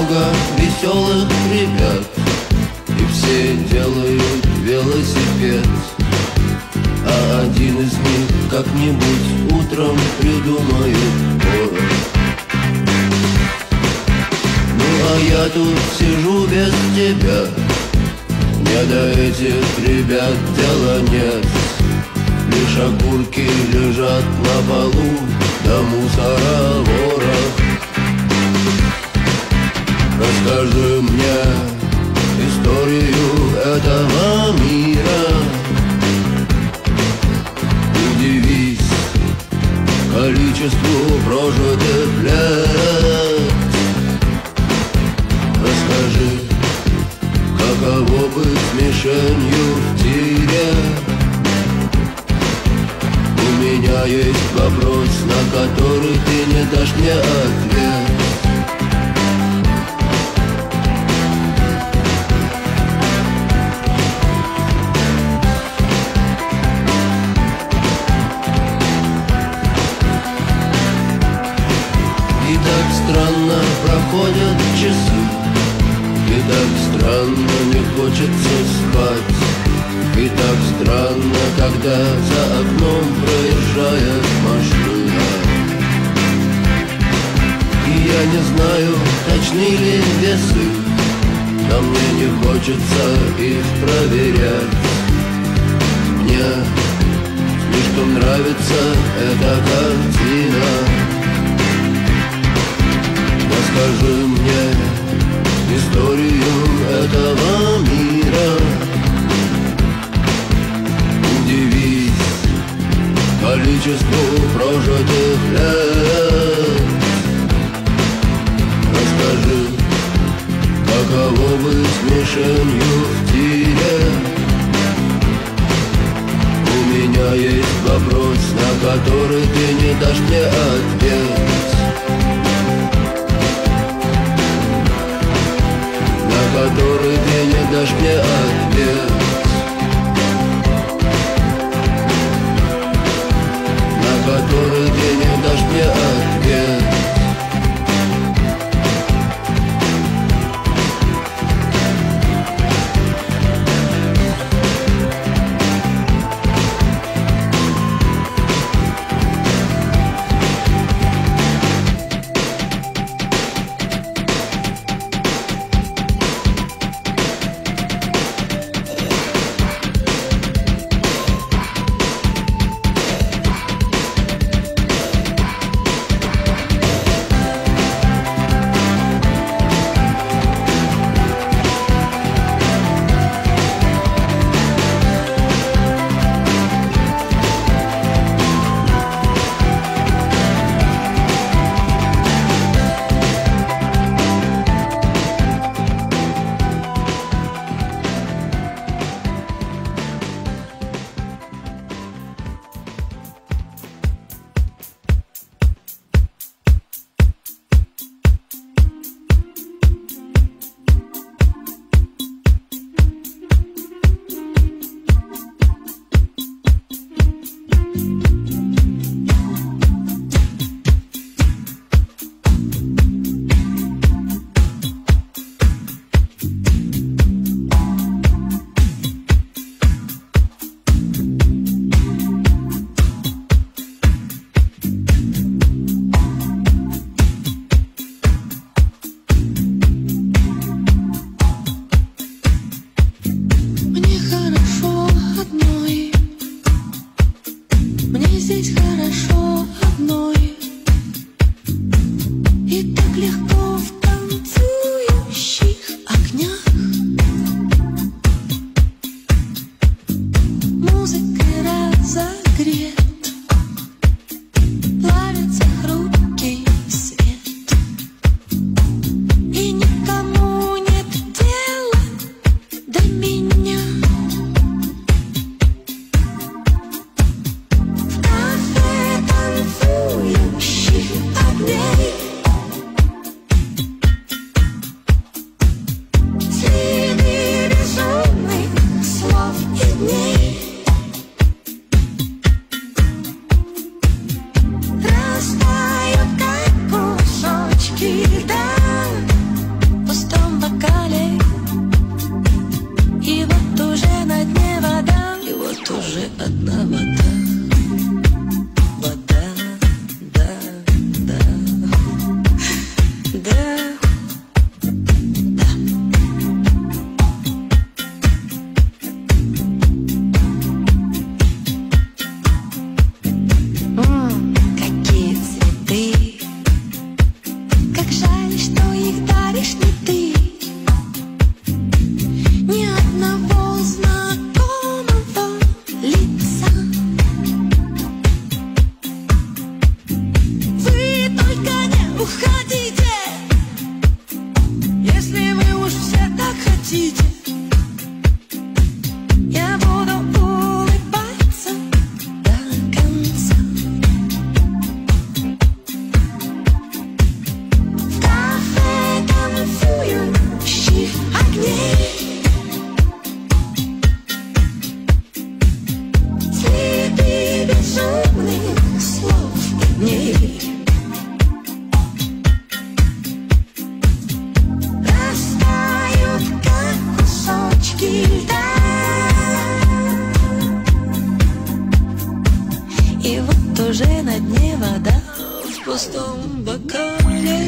много веселых ребят, и все делают велосипед. А один из них как-нибудь утром придумает город. Ну а я тут сижу без тебя, мне до этих ребят дела нет. Лишь окурки лежат на полу, да мусора ворох. Расскажи мне историю этого мира. Удивись количеству прожитых лет. Расскажи, каково быть мишенью в тире. У меня есть вопрос, на который ты не дашь мне ответ. И так странно проходят часы, и так странно не хочется спать. И так странно, когда за окном проезжает машина. И я не знаю, точны ли весы, но мне не хочется их проверять. Мне слишком нравится эта картина. Расскажи мне историю этого мира. Удивись количеству прожитых лет. Расскажи, каково быть мишенью в тире. У меня есть вопрос, на который ты не дашь мне ответ. На который ты не дашь мне ответ. На который ты не дашь мне ответ. пустом бокале.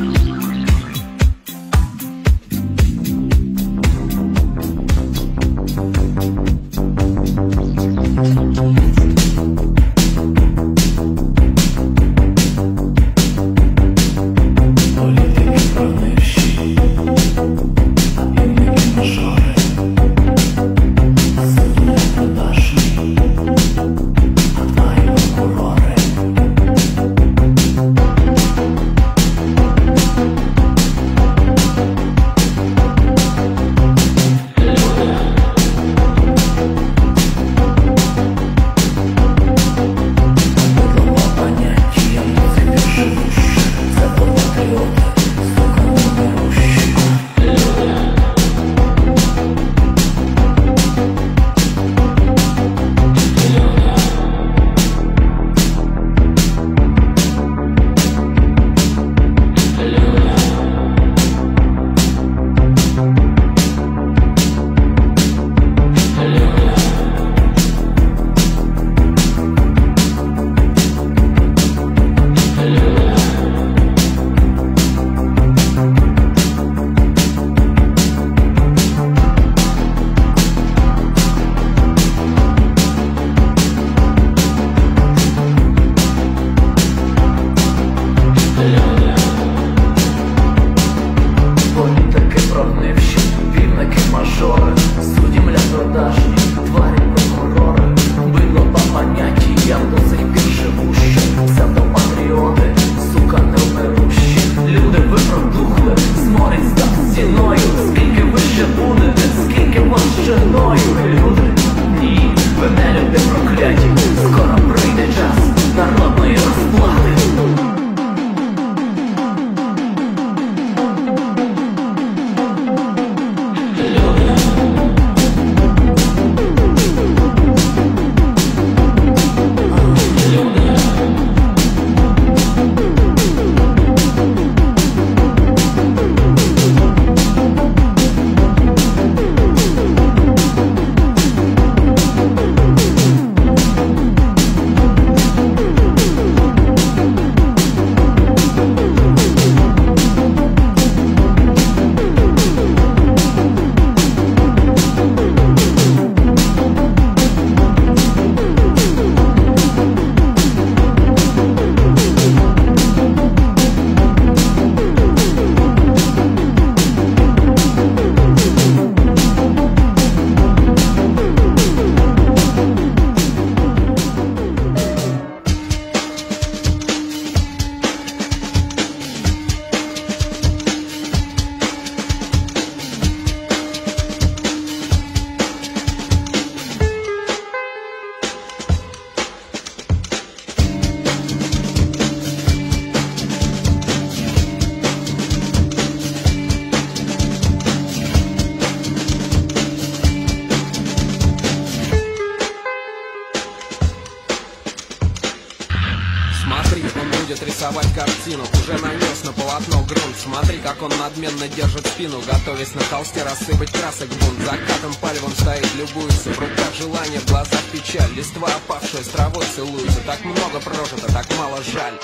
Рисовать картину, уже нанес на полотно грунт. Смотри, как он надменно держит спину, готовясь на холсте рассыпать красок бунт. Закатом палевом стоит, любуется, в руках желание, в глазах печаль. Листва опавшая с травой целуется, так много прожито, так мало жаль.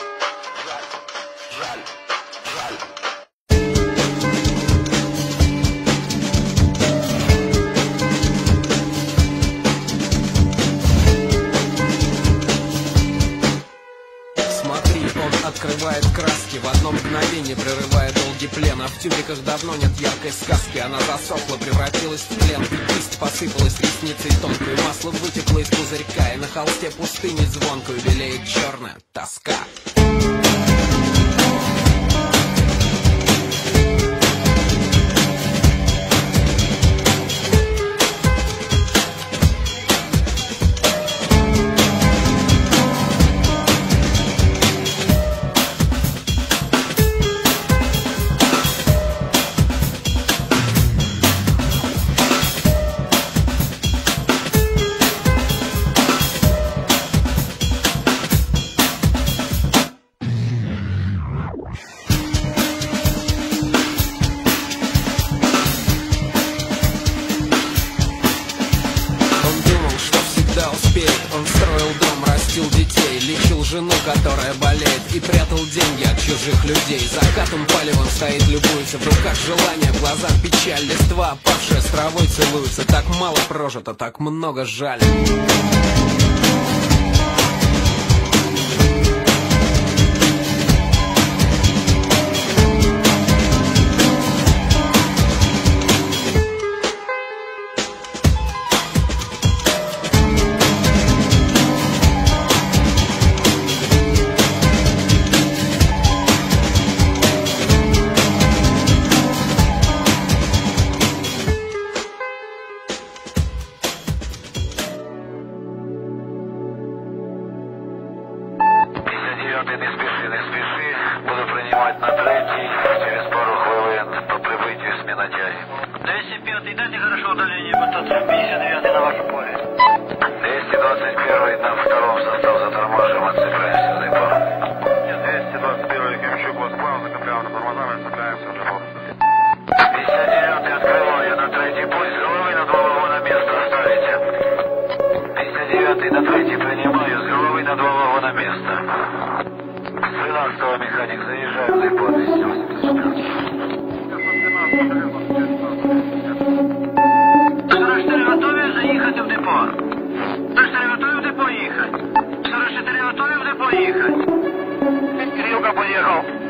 Открывает краски, в одно мгновение прерывая долгий плен. А в тюбиках давно нет яркой сказки, она засохла, превратилась в плен. Кисть посыпалась ресницей тонкой, масло вытекло из пузырька, и на холсте пустыни звонкую белеет черная тоска. жену, которая болеет, и прятал деньги от чужих людей. Закатом палевом стоит, любуется, в руках желание, в глазах печаль, листва опавшая с травой целуется. Так мало прожито, так много жаль. Не спеши, не спеши. Буду принимать на третий. Через пару хвилин по прибытию с Минотяй. 205-й, дайте хорошо удаление, по 59-й на ваше поле. 221-й на втором состав затормаживаем, отцепляемся в депо. 221-й, Кемчук, вас понял, закрепляем на тормозами, отцепляемся в депо. 59-й открываю на третий путь, с головы на 2 вагона место оставите. 59-й на третий принимаю, с головы на 2 вагона место. 13-го механик, заезжаем в депо 284. 44 готові заїхати в депо. 44 готові в депо їхати. 44 готові в депо їхати. Кирилка поехал.